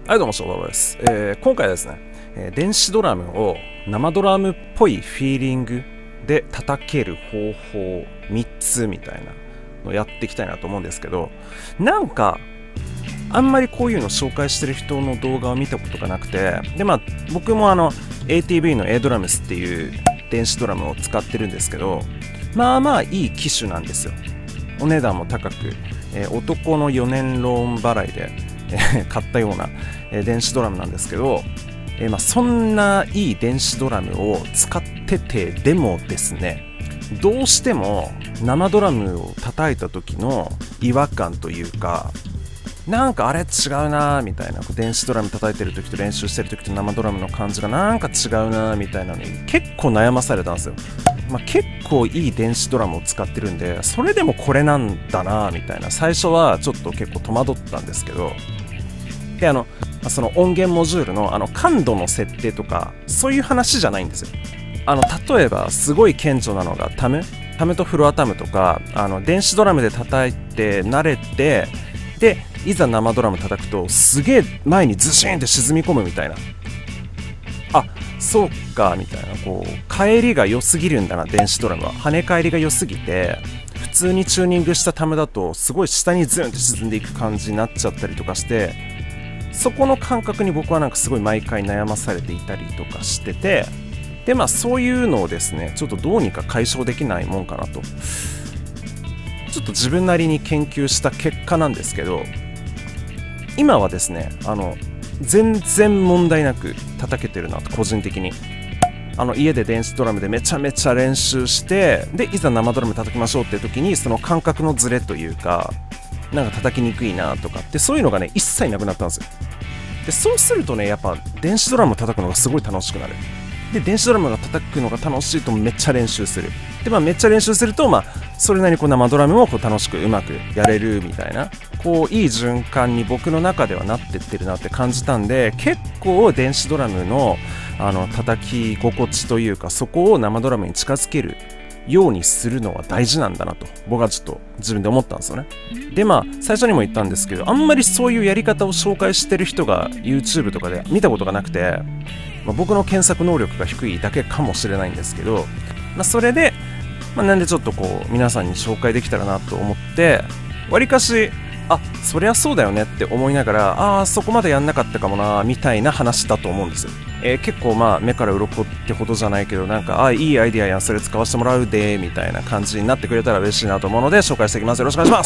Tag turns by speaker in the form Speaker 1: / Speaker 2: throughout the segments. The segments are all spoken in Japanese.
Speaker 1: はい、どうも、翔太郎です。今回はですね、電子ドラムを生ドラムっぽいフィーリングで叩ける方法3つみたいなのをやっていきたいなと思うんですけど、なんか、あんまりこういうの紹介してる人の動画を見たことがなくて、で、僕もATV の A ドラムスっていう電子ドラムを使ってるんですけど、まあまあいい機種なんですよ。お値段も高く、男の4年ローン払いで、買ったような、電子ドラムなんですけど、そんないい電子ドラムを使っててでもですね、どうしても生ドラムを叩いた時の違和感というか、なんかあれ違うなみたいな、電子ドラム叩いてる時と練習してる時と生ドラムの感じがなんか違うなみたいなのに結構悩まされたんですよ。結構いい電子ドラムを使ってるんで、それでもこれなんだなみたいな、最初はちょっと結構戸惑ったんですけど、でその音源モジュールの感度の設定とかそういう話じゃないんですよ。例えばすごい顕著なのがタムとフロアタムとか、電子ドラムで叩いて慣れて、でいざ生ドラム叩くとすげえ前にズシーンって沈み込むみたいな、あ、そうかみたいな、こう返りが良すぎるんだな電子ドラムは。跳ね返りが良すぎて、普通にチューニングしたタムだとすごい下にズンって沈んでいく感じになっちゃったりとかして、そこの感覚に僕はなんかすごい毎回悩まされていたりとかしてて、でそういうのをですね、ちょっとどうにか解消できないもんかなと、ちょっと自分なりに研究した結果なんですけど、今はですね、全然問題なく叩けてるなと、個人的に。家で電子ドラムでめちゃめちゃ練習して、でいざ生ドラム叩きましょうっていう時に、その感覚のズレというか、なんか叩きにくいなとかって、そういうのがね一切なくなったんですよ。でそうするとね、やっぱ電子ドラムを叩くのがすごい楽しくなる。で電子ドラムが叩くのが楽しいとめっちゃ練習する。でめっちゃ練習するとそれなりに生ドラムも楽しくうまくやれるみたいな、いい循環に僕の中ではなってってるなって感じたんで、結構電子ドラムの叩き心地というか、そこを生ドラムに近づけるようにするのは大事なんだなと、僕はちょっと自分で思ったんですよね。で最初にも言ったんですけど、あんまりそういうやり方を紹介してる人が YouTube とかで見たことがなくて、僕の検索能力が低いだけかもしれないんですけど、それで、なんでちょっと皆さんに紹介できたらなと思って、わりかしそりゃそうだよねって思いながら、そこまでやんなかったかもなみたいな話だと思うんですよ。結構目から鱗ってほどじゃないけど、なんかいいアイディアやん、それ使わせてもらうでみたいな感じになってくれたら嬉しいなと思うので紹介していきます。よろしくお願いします。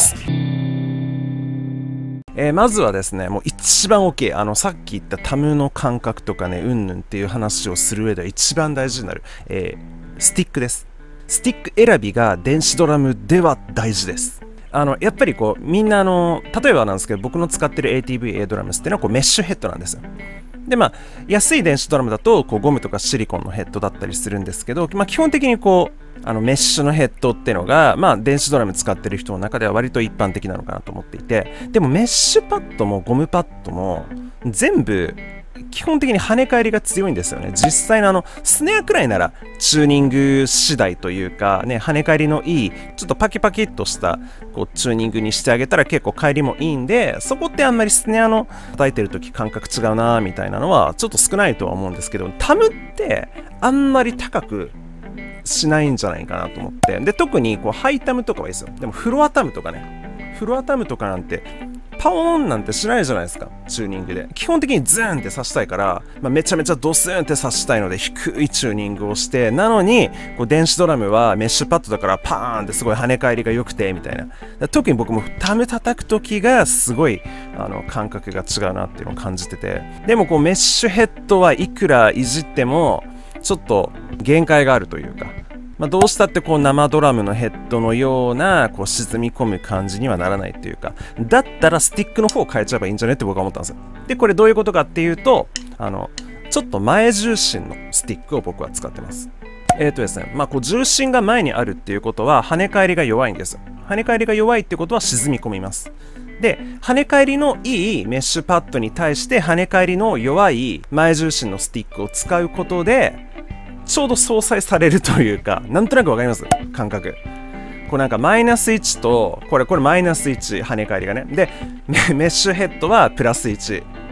Speaker 1: まずはですね、もう一番大きいさっき言ったタムの感覚とかね、うんぬんっていう話をする上では一番大事になる、スティックです。スティック選びが電子ドラムでは大事です。やっぱりみんな例えばなんですけど、僕の使ってる ATV A ドラムスっていうのはメッシュヘッドなんですよ。で安い電子ドラムだとゴムとかシリコンのヘッドだったりするんですけど、基本的にメッシュのヘッドっていうのが電子ドラム使ってる人の中では割と一般的なのかなと思っていて、でもメッシュパッドもゴムパッドも全部基本的に跳ね返りが強いんですよね。実際のスネアくらいならチューニング次第というかね、跳ね返りのいいちょっとパキパキっとしたチューニングにしてあげたら結構返りもいいんで、そこってあんまりスネアの叩いてる時感覚違うなみたいなのはちょっと少ないとは思うんですけど、タムってあんまり高くしないんじゃないかなと思って、で特にハイタムとかはいいですよ。でもフロアタムとかなんてパオーンなんてしないじゃないですか、チューニングで。基本的にズーンって刺したいから、めちゃめちゃドスーンって刺したいので低いチューニングをして、なのに電子ドラムはメッシュパッドだからパーンってすごい跳ね返りが良くてみたいな。特に僕もタム叩く時がすごい感覚が違うなっていうのを感じてて、でもメッシュヘッドはいくらいじってもちょっと限界があるというか、どうしたって生ドラムのヘッドのような沈み込む感じにはならないというか、だったらスティックの方を変えちゃえばいいんじゃねって僕は思ったんですよ。でこれどういうことかっていうと、ちょっと前重心のスティックを僕は使ってます。ですね、重心が前にあるっていうことは跳ね返りが弱いんですよ。跳ね返りが弱いってことは沈み込みます。で跳ね返りのいいメッシュパッドに対して跳ね返りの弱い前重心のスティックを使うことでちょうど相殺されるというか、なんとなくわかります感覚。なんかマイナス1とこれマイナス1跳ね返りがね、でメッシュヘッドはプラス1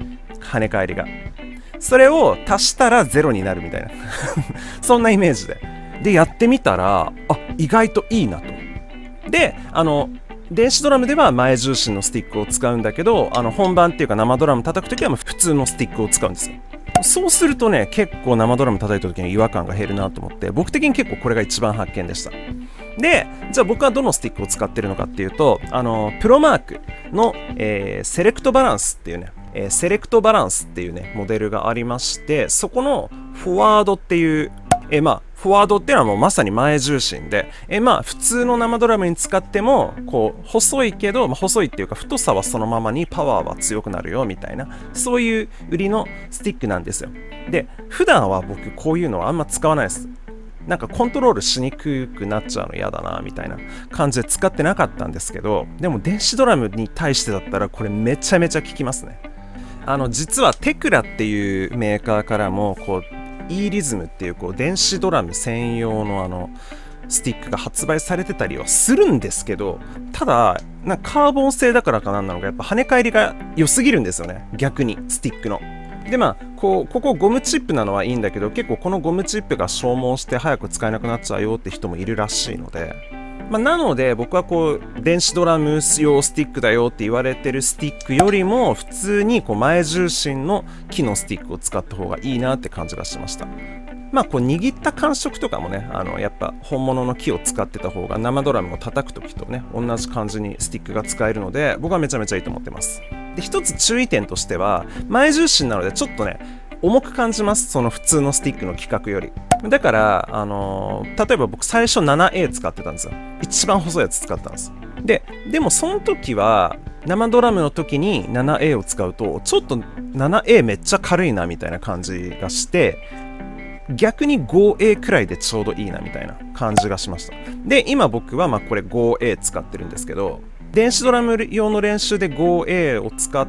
Speaker 1: 跳ね返りが。それを足したら0になるみたいなそんなイメージでやってみたら、意外といいなと。で電子ドラムでは前重心のスティックを使うんだけど、本番っていうか生ドラム叩くときは普通のスティックを使うんですよ。そうするとね、結構生ドラム叩いた時に違和感が減るなと思って、僕的に結構これが一番発見でした。で、じゃあ僕はどのスティックを使ってるのかっていうと、プロマークの、セレクトバランスっていうね、モデルがありまして、そこのフォワードっていう、フォワードっていうのはもうまさに前重心で、普通の生ドラムに使っても、こう、細いけど、細いっていうか太さはそのままにパワーは強くなるよみたいな、そういう売りのスティックなんですよ。で、普段は僕こういうのはあんま使わないです。なんかコントロールしにくくなっちゃうの嫌だなみたいな感じで使ってなかったんですけど、でも電子ドラムに対してだったらこれめちゃめちゃ効きますね。実はテクラっていうメーカーからもこうEリズムっていう電子ドラム専用のスティックが発売されてたりはするんですけど、ただなんかカーボン製だからかなんなのかやっぱ跳ね返りが良すぎるんですよね、逆にスティックの。でここゴムチップなのはいいんだけど、結構このゴムチップが消耗して早く使えなくなっちゃうよって人もいるらしいので、なので僕は電子ドラム用スティックだよって言われてるスティックよりも普通に前重心の木のスティックを使った方がいいなって感じがしました。握った感触とかもね、やっぱ本物の木を使ってた方が生ドラムを叩くときとね、同じ感じにスティックが使えるので、僕はめちゃめちゃいいと思ってます。で、一つ注意点としては、前重心なのでちょっとね、重く感じます。その普通のスティックの規格より。だから、例えば僕最初 7A 使ってたんですよ。一番細いやつ使ったんです。でもその時は、生ドラムの時に 7A を使うと、ちょっと 7A めっちゃ軽いなみたいな感じがして、逆に 5A くらいでちょうどいいなみたいな感じがしました。で、今僕はこれ 5A 使ってるんですけど、電子ドラム用の練習で 5A を使って、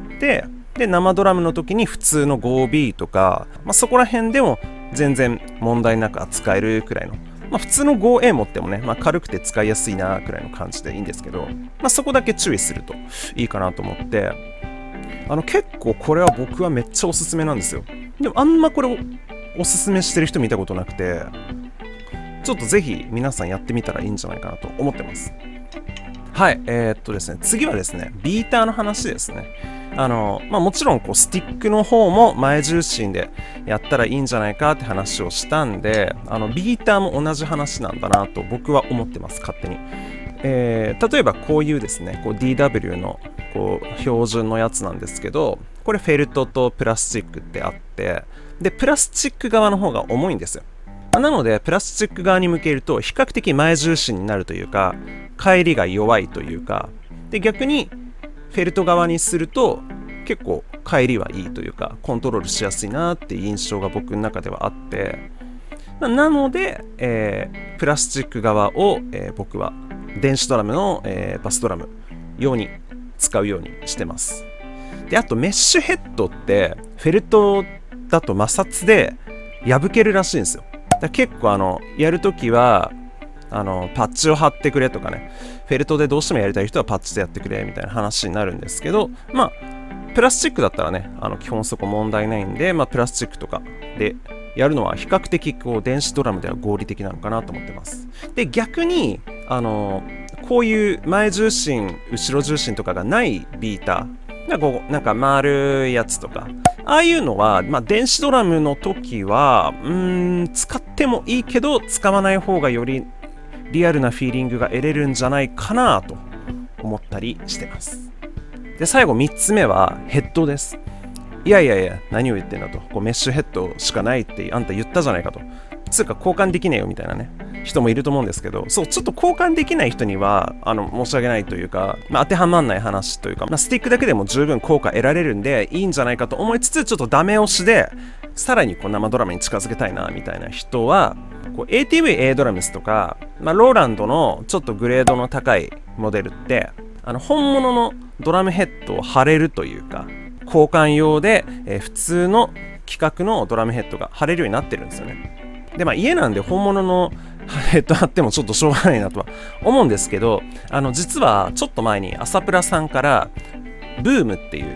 Speaker 1: で、生ドラムの時に普通の 5B とか、そこら辺でも全然問題なく扱えるくらいの、普通の 5A 持ってもね、軽くて使いやすいなくらいの感じでいいんですけど、そこだけ注意するといいかなと思って、結構これは僕はめっちゃおすすめなんですよ。でもあんまこれをおすすめしてる人見たことなくて、ちょっとぜひ皆さんやってみたらいいんじゃないかなと思ってます。はい、ですね、次はですね、ビーターの話ですね。もちろんスティックの方も前重心でやったらいいんじゃないかって話をしたんで、ビーターも同じ話なんだなと僕は思ってます、勝手に。例えばこういうですね、DW の標準のやつなんですけど、これフェルトとプラスチックってあって、で、プラスチック側の方が重いんですよ。なので、プラスチック側に向けると比較的前重心になるというか、返りが弱いというか、で、逆にフェルト側にすると結構返りはいいというか、コントロールしやすいなっていう印象が僕の中ではあって、なので、プラスチック側を、僕は電子ドラムの、バスドラム用に使うようにしてます。で、あとメッシュヘッドってフェルトだと摩擦で破けるらしいんですよ。だ結構やるときはパッチを貼ってくれとかね、フェルトでどうしてもやりたい人はパッチでやってくれみたいな話になるんですけど、プラスチックだったらね、基本そこ問題ないんで、プラスチックとかでやるのは比較的電子ドラムでは合理的なのかなと思ってます。で、逆にこういう前重心後ろ重心とかがないビーターなんか丸いやつとか、ああいうのは、電子ドラムの時は使ってもいいけど使わない方がよりリアルなフィーリングが得れるんじゃないかなと思ったりしてます。で、最後3つ目はヘッドです。いや何を言ってんだと、メッシュヘッドしかないってあんた言ったじゃないかと、つうか交換できねえよみたいなね人もいると思うんですけど、そう、ちょっと交換できない人には申し訳ないというか、当てはまんない話というか、スティックだけでも十分効果得られるんでいいんじゃないかと思いつつ、ちょっとダメ押しでさらに生ドラムに近づけたいなみたいな人はATV-A ドラムスとか、ローランドのちょっとグレードの高いモデルって本物のドラムヘッドを貼れるというか、交換用で、普通の規格のドラムヘッドが貼れるようになってるんですよね。で、家なんで本物のヘッド貼ってもちょっとしょうがないなとは思うんですけど、実はちょっと前に朝プラさんからブームっていう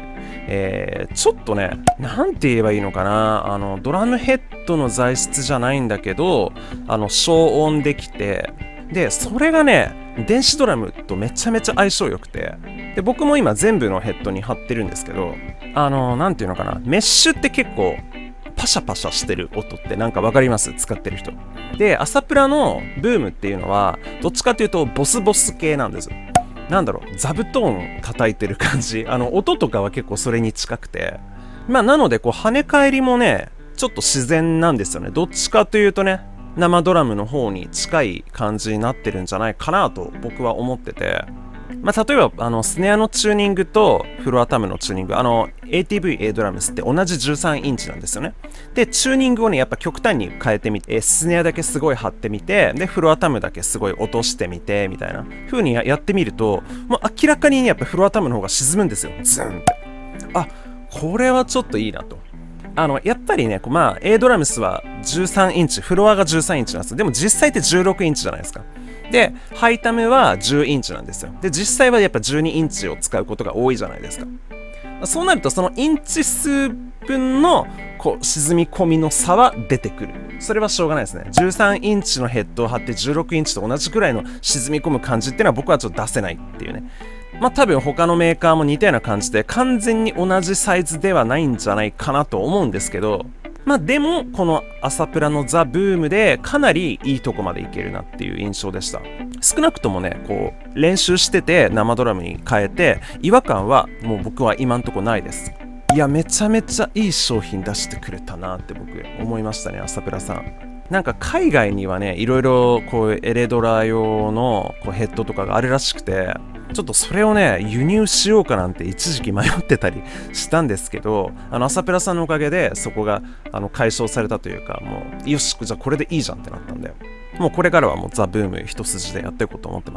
Speaker 1: ちょっとね、なんて言えばいいのかな、ドラムヘッドの材質じゃないんだけど、消音できて、で、それがね、電子ドラムとめちゃめちゃ相性良くて、で、僕も今全部のヘッドに貼ってるんですけど、なんていうのかな、メッシュって結構、パシャパシャしてる音ってなんかわかります？使ってる人。で、朝プラのブームっていうのは、どっちかというとボスボス系なんです。なんだろう、座布団叩いてる感じ。音とかは結構それに近くて。まあ、なので、こう、跳ね返りもね、ちょっと自然なんですよね。どっちかというとね、生ドラムの方に近い感じになってるんじゃないかなと僕は思ってて。まあ、例えば、スネアのチューニングとフロアタムのチューニング、ATV-A ドラムスって同じ13インチなんですよね。で、チューニングをね、やっぱ極端に変えてみて、スネアだけすごい張ってみて、で、フロアタムだけすごい落としてみて、みたいな風にやってみると、もう明らかにやっぱフロアタムの方が沈むんですよ。ズンって。あ、これはちょっといいなと。やっぱりね、まあ、A ドラムスは13インチ、フロアが13インチなんですよ。でも実際って16インチじゃないですか。で、ハイタムは10インチなんですよ。で、実際はやっぱ12インチを使うことが多いじゃないですか。そうなると、そのインチ数分のこう沈み込みの差は出てくる。それはしょうがないですね。13インチのヘッドを貼って16インチと同じくらいの沈み込む感じっていうのは僕はちょっと出せないっていうね。まあ多分他のメーカーも似たような感じで完全に同じサイズではないんじゃないかなと思うんですけど、まあでもこの朝プラのザ・ブームでかなりいいとこまでいけるなっていう印象でした。少なくともね、こう練習してて生ドラムに変えて違和感はもう僕は今んとこないです。いや、めちゃめちゃいい商品出してくれたなって僕思いましたね、朝プラさん。なんか海外にはね、いろいろこうエレドラ用のこうヘッドとかがあるらしくて、ちょっとそれをね、輸入しようかなんて一時期迷ってたりしたんですけど、朝プラさんのおかげでそこが解消されたというか、もうよし、じゃあこれでいいじゃんってなったんで、もうこれからはもうザ・ブーム一筋でやっていこうと思ってます。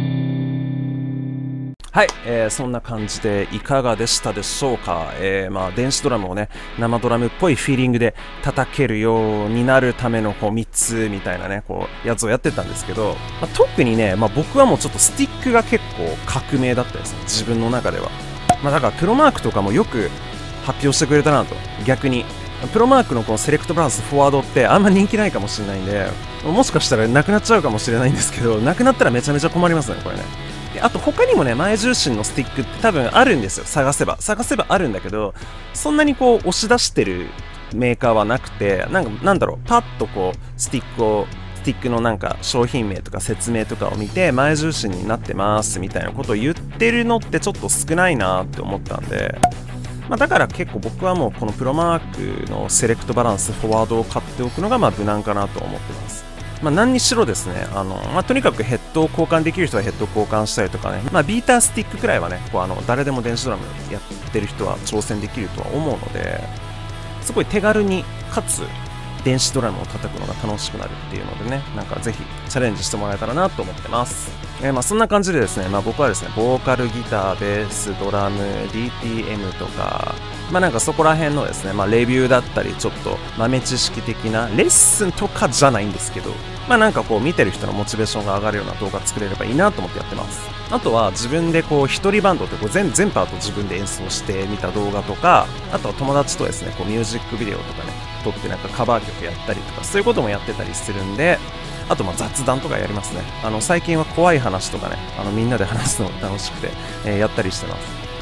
Speaker 1: はい、そんな感じでいかがでしたでしょうか。まあ電子ドラムをね、生ドラムっぽいフィーリングで叩けるようになるためのこう3つみたいなね、こうやつをやってたんですけど、まあ、特にね、まあ、僕はもうちょっとスティックが結構革命だったですね、自分の中では。まあだからプロマークとかもよく発表してくれたなと、逆に。プロマークのこのセレクトバランスフォワードってあんま人気ないかもしれないんで、もしかしたらなくなっちゃうかもしれないんですけど、なくなったらめちゃめちゃ困りますね、これね。あと他にもね、前重心のスティックって多分あるんですよ。探せばあるんだけど、そんなにこう押し出してるメーカーはなくて、なんだろう、パッとこうスティックのなんか商品名とか説明とかを見て、前重心になってますみたいなことを言ってるのってちょっと少ないなって思ったんで、まあ、だから結構僕はもうこのプロマークのセレクトバランスフォワードを買っておくのがまあ無難かなと思ってます。まあ何にしろですね、まあ、とにかくヘッドを交換できる人はヘッド交換したりとかね、まあ、ビータースティックくらいはね、こう誰でも電子ドラムやってる人は挑戦できるとは思うので、すごい手軽にかつ電子ドラムを叩くのが楽しくなるっていうのでね、なんかぜひチャレンジしてもらえたらなと思ってます。まあそんな感じでですね、まあ僕はですね、ボーカルギター、ベース、ドラム、DTM とか、まあなんかそこら辺のですね、まあレビューだったり、ちょっと豆知識的なレッスンとかじゃないんですけど、まあなんかこう見てる人のモチベーションが上がるような動画作れればいいなと思ってやってます。あとは自分でこう一人バンドってこう全パート自分で演奏してみた動画とか、あとは友達とですね、こうミュージックビデオとかね、撮ってなんかカバー曲やったりとか、そういうこともやってたりするんで、あとまあ雑談とかやりますね。最近は怖い話とかね、みんなで話すのが楽しくて、やったりしてます。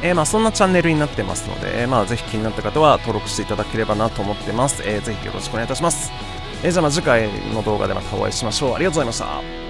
Speaker 1: まあそんなチャンネルになってますので、まあぜひ気になった方は登録していただければなと思ってます。ぜひよろしくお願いいたします。じゃあまあ次回の動画でまたお会いしましょう。ありがとうございました。